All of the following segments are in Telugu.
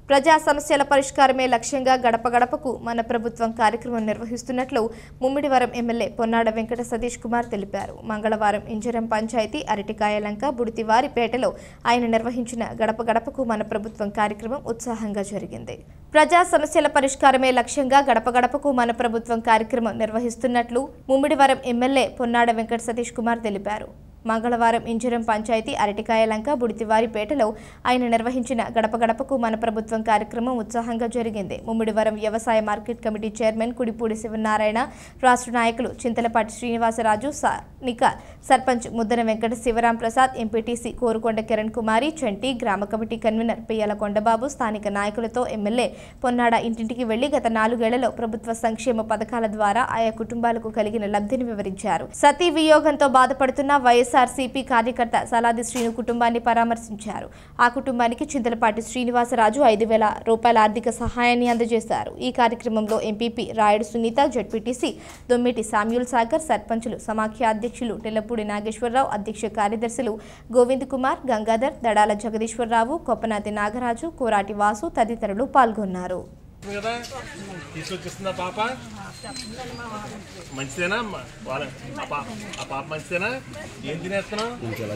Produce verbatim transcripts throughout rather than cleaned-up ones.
ప్రజా సమస్యల పరిష్కారమే లక్ష్యంగా గడప గడపకు మన ప్రభుత్వం కార్యక్రమం నిర్వహిస్తున్నట్లు ముమ్మిడివరం ఎమ్మెల్యే పొన్నాడ వెంకట సతీష్ కుమార్ తెలిపారు. మంగళవారం ఇంజరం పంచాయతీ అరటికాయలంక బుడితివారిపేటలో ఆయన నిర్వహించిన గడప గడపకు మన ప్రభుత్వం కార్యక్రమం ఉత్సాహంగా జరిగింది. ప్రజా సమస్యల పరిష్కారమే లక్ష్యంగా గడప గడపకు మన ప్రభుత్వం కార్యక్రమం నిర్వహిస్తున్నట్లు ముమ్మిడివరం ఎమ్మెల్యే పొన్నాడ వెంకట సతీష్ కుమార్ తెలిపారు. మంగళవారం ఇంజరం పంచాయతీ అరటికాయలంక బుడితివారిపేటలో ఆయన నిర్వహించిన గడప గడపకు మన ప్రభుత్వం కార్యక్రమం ఉత్సాహంగా జరిగింది. ముమ్మిడివరం వ్యవసాయ market committee chairman Kudipudi Sivanarayana, రాష్ట్ర నాయకులు చింతలపాటి శ్రీనివాసరాజు, స్థానిక సర్పంచ్ ముద్దన వెంకట శివరాం ప్రసాద్, ఎంపీటీసీ కోరుకొండ కిరణ్ కుమారి, చంటి, గ్రామ కమిటీ కన్వీనర్ పియ్యాల కొండబాబు, స్థానిక నాయకులతో ఎమ్మెల్యే పొన్నాడ ఇంటింటికి వెళ్లి గత నాలుగేళ్లలో ప్రభుత్వ సంక్షేమ పథకాల ద్వారా ఆయా కుటుంబాలకు కలిగిన లబ్ధిని వివరించారు. సతీ వియోగంతో బాధపడుతున్న వైఎస్ఆర్ సిపి కార్యకర్త సలాది శ్రీను కుటుంబాన్ని పరామర్శించారు. ఆ కుటుంబానికి చింతలపాటి శ్రీనివాసరాజు ఐదు వేల రూపాయల ఆర్థిక సహాయాన్ని అందజేశారు. ఈ కార్యక్రమంలో ఎంపీపీ రాయుడు సునీత, జడ్పీటీసీ దొమ్మిటి సామ్యూల్ సాగర్, సర్పంచులు, సమాఖ్య అధ్యక్షులు టెల్లపూడి నాగేశ్వరరావు, అధ్యక్ష కార్యదర్శులు గోవింద్ కుమార్, గంగాధర్, దడాల జగదీశ్వరరావు, కొప్పనాతి నాగరాజు, కోరాటి వాసు తదితరులు పాల్గొన్నారు. తీసుకొచ్చేస్తుందా పాప? మంచిదేనా? ఆ పాప మంచిదేనా? ఏం తినేస్తున్నావు?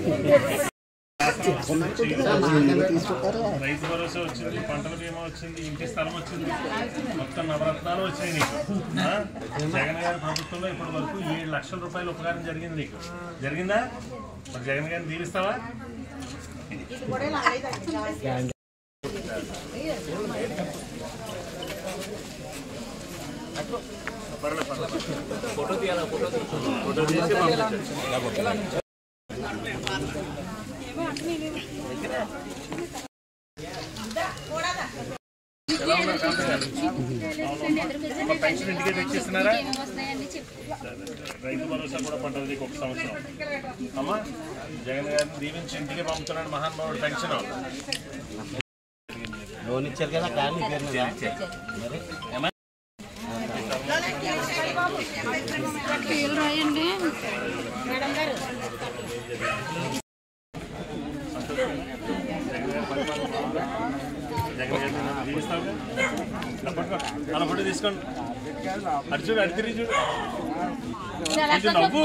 రైతు భరోసా వచ్చింది, పంటల బీమా వచ్చింది, ఇంటి స్థలం వచ్చింది, మొత్తం నవరత్నాలు వచ్చినాయి నీకు. జగన్ గారి ప్రభుత్వంలో ఇప్పటి వరకు ఏడు లక్షల రూపాయల ఉపకారం జరిగింది నీకు. జరిగిందా? మరి జగన్ గారిని దీవిస్తావా? ఫోటో తీయాలా? ఫోటో ఫోటో తీసి పెన్షన్ ఇంటికి తెచ్చిస్తున్నారా? రైతు భరోసా కూడా పంటది ఒక సంవత్సరం. అమ్మా జగన్ గారిని దీవించి ఇంటికి పంపుతున్నాడు మహానుభావుడు. పెన్షన్ లోన్ ఇచ్చారు కదా, కానీ రాయండి. అలా ఫోటో తీసుకోండి. అటు చూడు, అటు తిరిగి చూడు, నవ్వు.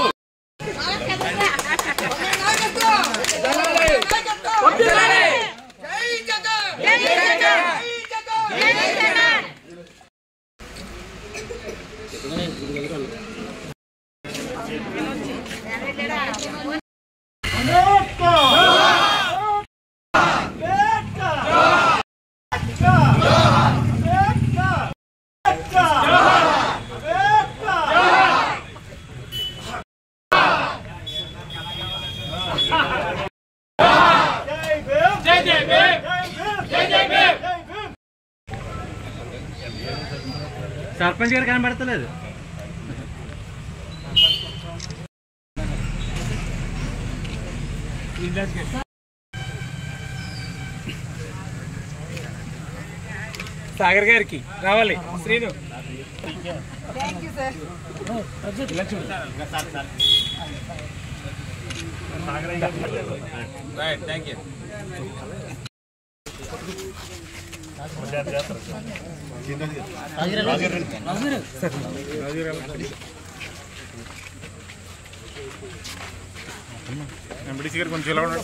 సర్పంచ్ గారు కనబడతలేదు. సాగర్ గారికి రావాలి. Srinu thank you. ఎంపీటీసీ గారు కొంచెం ఇలా ఉన్నాడు.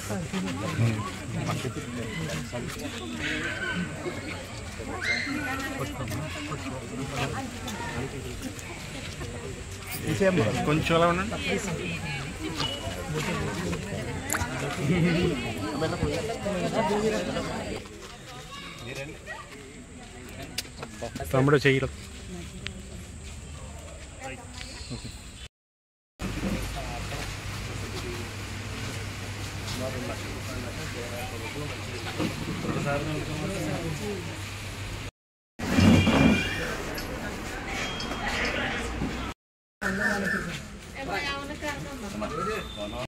కొంచెం అలా ఉండండి. తమ్ముడు చెయ్యరు. సార్